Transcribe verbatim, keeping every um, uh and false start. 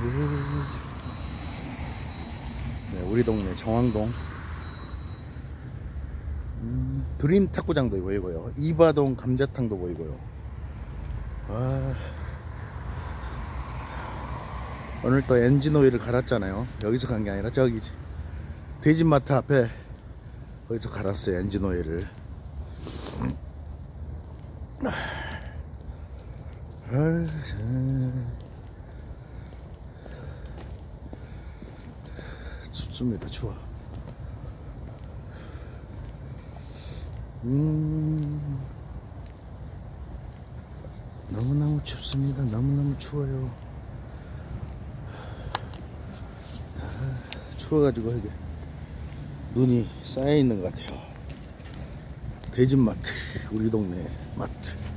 네, 우리 동네 정왕동. 음, 드림 탁구장도 보이고요. 이바동 감자탕도 보이고요. 아, 오늘 또 엔진오일을 갈았잖아요. 여기서 간 게 아니라 저기 대진마트 앞에 거기서 갈았어요, 엔진오일을. 아, 춥습니다. 추워. 음, 너무너무 춥습니다. 너무너무 추워요. 아, 추워가지고 이게 눈이 쌓여 있는 것 같아요. 대진마트, 우리 동네 마트.